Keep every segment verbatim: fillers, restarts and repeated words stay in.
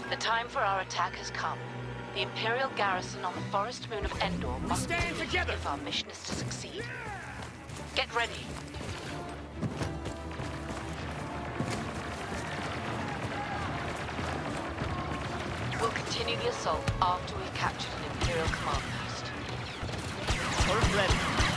The time for our attack has come. The Imperial garrison on the forest moon of Endor must stand be defeated together if our mission is to succeed. Get ready. We'll continue the assault after we've captured an Imperial command post. Turret ready.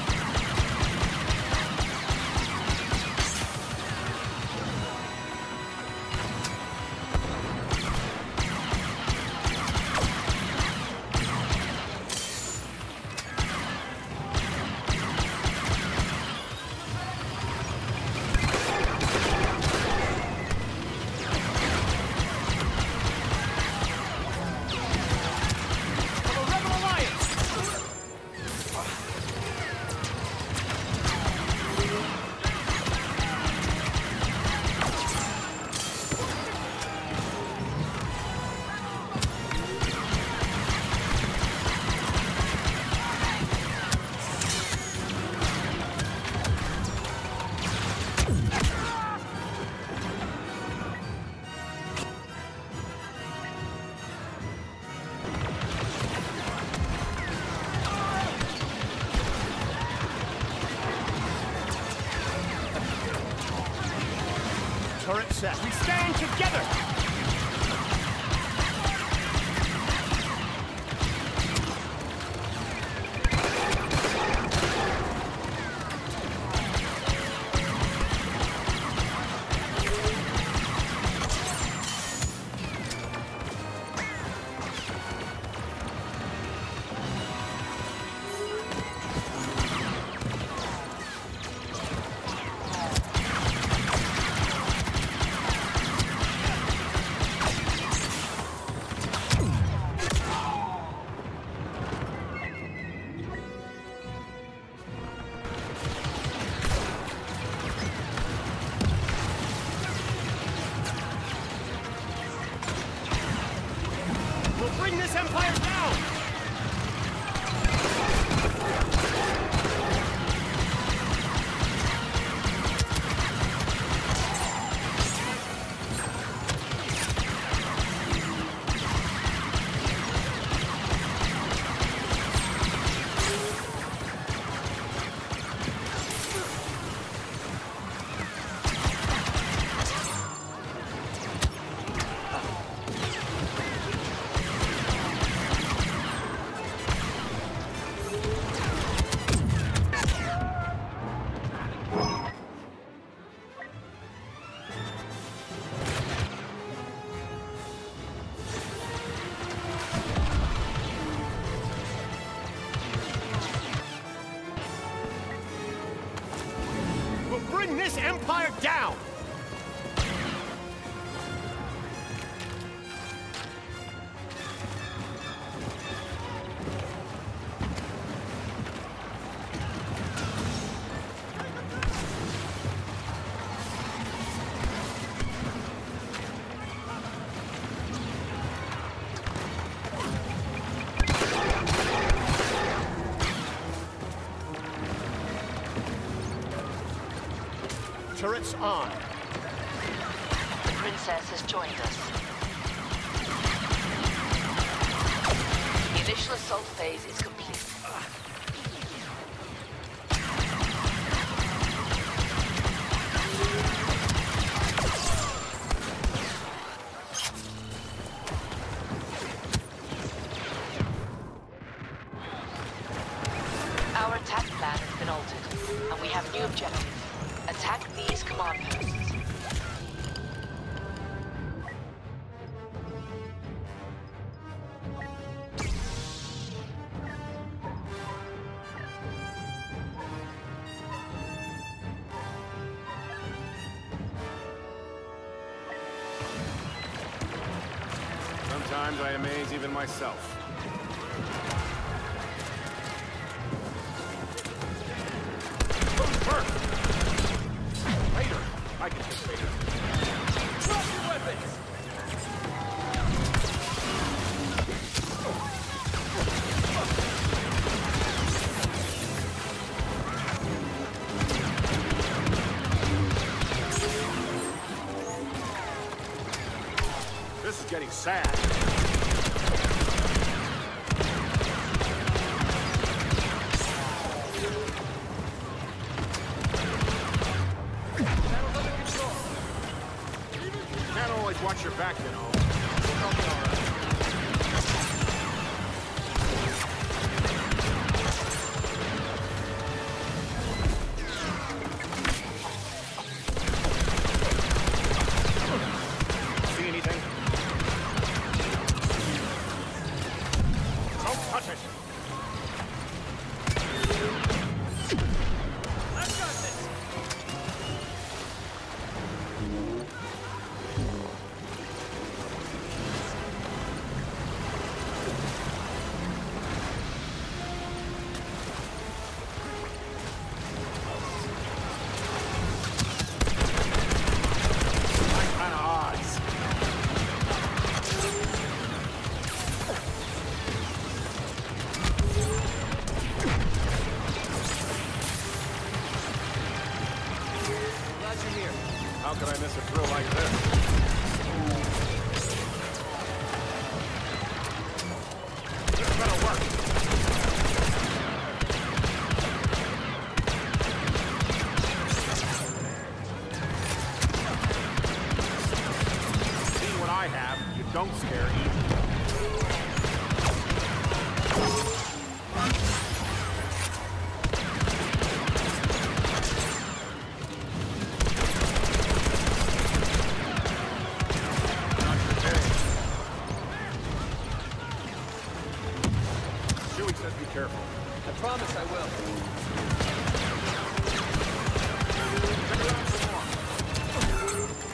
Turret set. We stand together! Bring this empire down! Bring this empire down! Turrets on. The Princess has joined us. The initial assault phase is complete. Our attack plan has been altered, and we have a new objective. Attack these command posts. Sometimes I amaze even myself. I can take Vader. Drop your weapons! This is getting He's sad. Channel's under control. You can't always watch your back, you know. We'll be all right. See anything? Don't touch it! I've got this. Nice kind of odds. Glad you're here. How could I miss a thrill like this? This better work. See what I have, you don't scare easy. Not your day. Chewie says be careful. I promise I will. Check it out some more.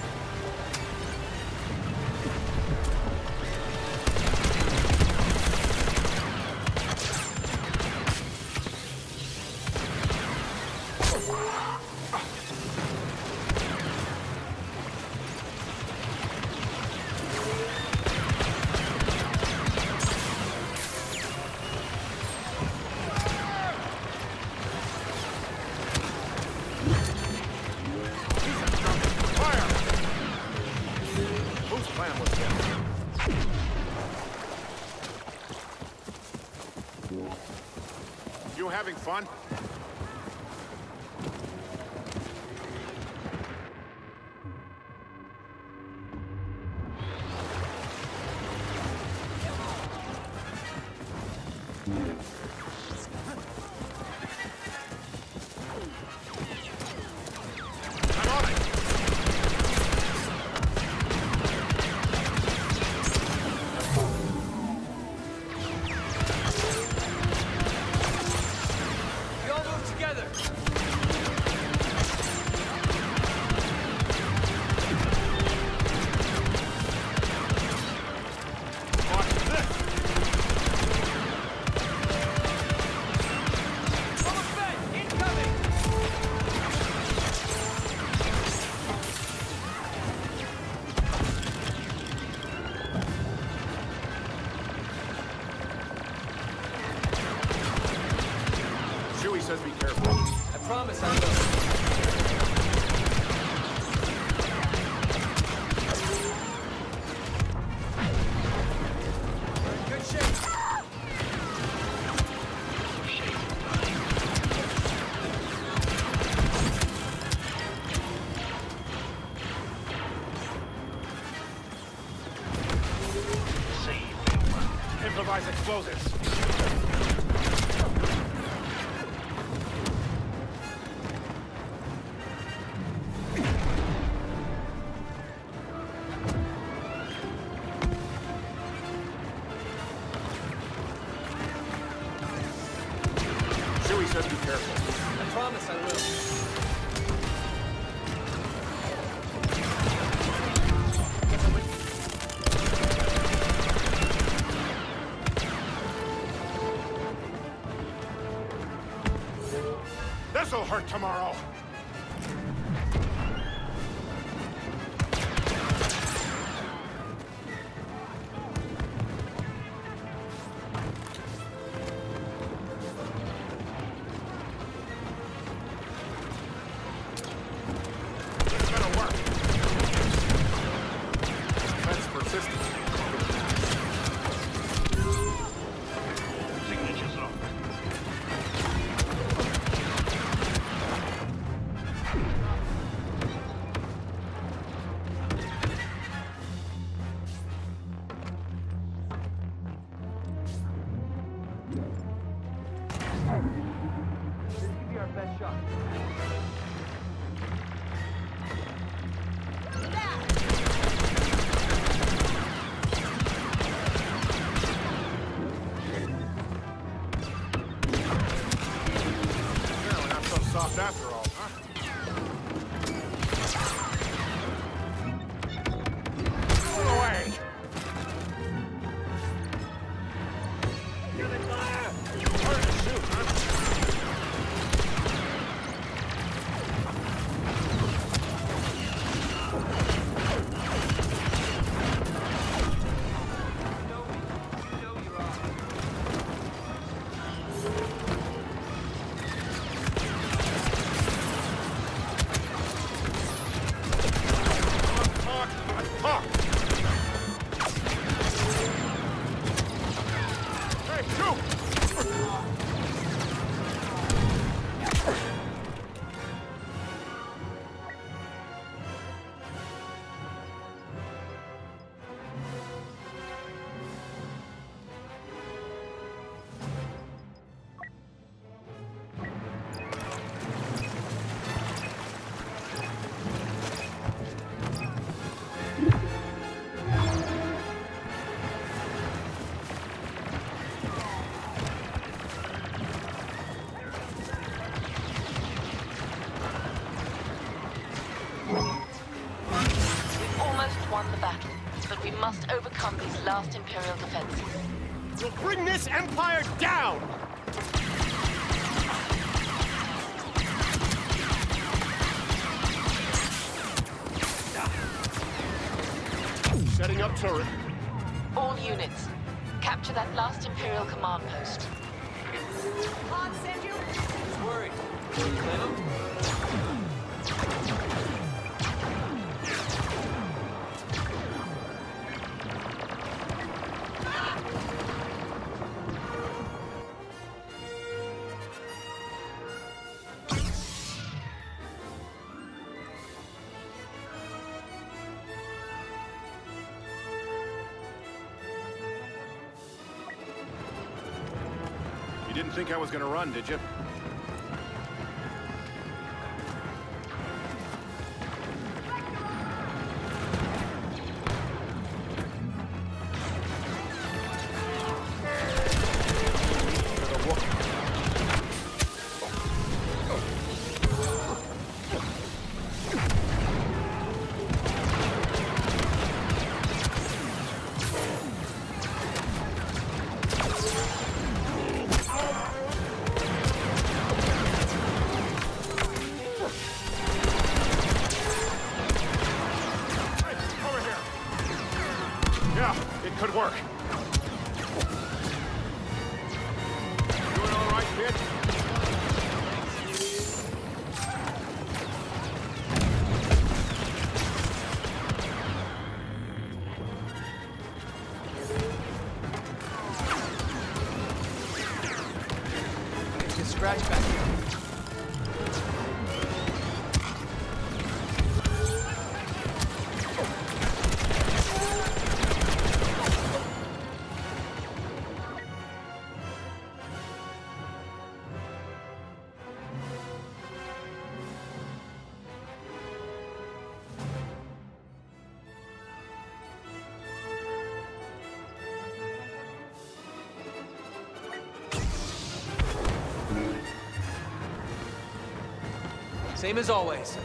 Fire! Whose plan was this? You having fun? I'm on it! We all move together. Watch this! Almost fed. Incoming. Chewie says be careful. I promise I will. We're in good shape. Improvise explosives. Chewie says be careful. I promise I will. This'll hurt tomorrow. This better work. That's persistent. best shot. Apparently not so soft after all, huh? Go away! You're the fire! Hard to shoot, huh? Talk, talk! Hey, shoot! We've almost won the battle, but we must overcome these last Imperial defenses. We'll bring this Empire down! Setting up turret. All units, capture that last Imperial command post. Who's worried? Venom? You didn't think I was gonna run, did you? Yeah, it could work. Doing all right, kid? It's a scratch back here. Same as always.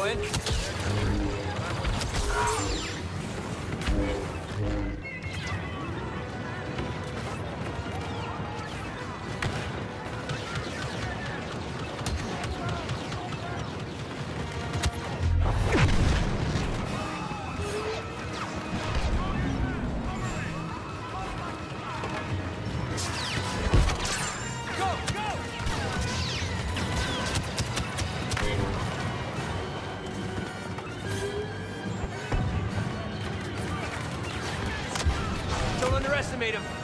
go in. Don't underestimate him.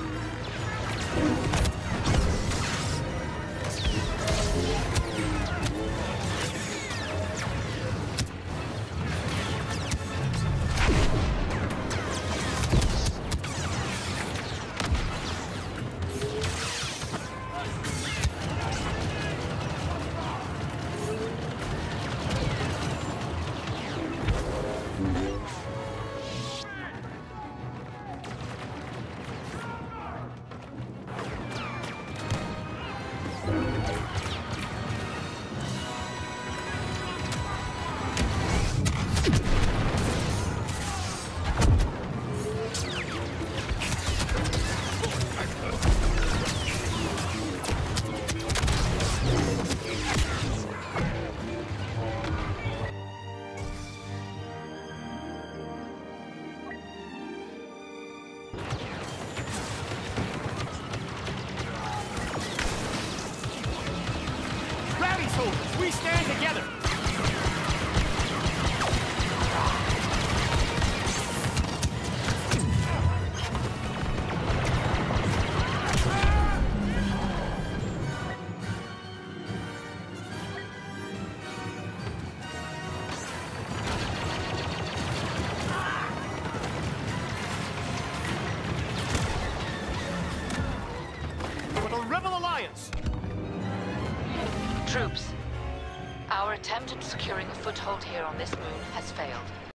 Rowdy soldiers, we stand together! For the Rebel Alliance! Troops, our attempt at securing a foothold here on this moon has failed.